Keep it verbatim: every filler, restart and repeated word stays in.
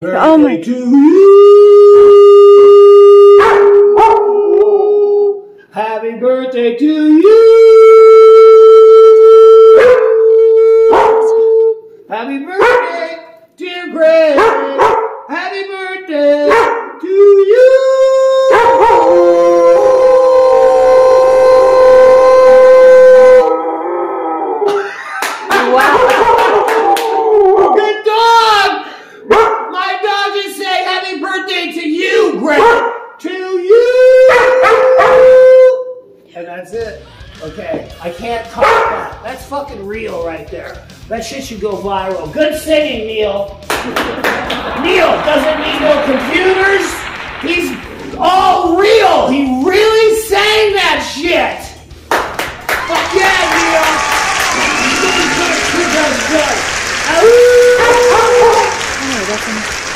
Oh my. To you. Happy birthday to you. Happy birthday, dear Greg. Happy birthday to you. Wow. Good dog. My dog just saying happy birthday to you, Greg. To you. And that's it. Okay, I can't top that. That's fucking real right there. That shit should go viral. Good singing, Neil. Neil.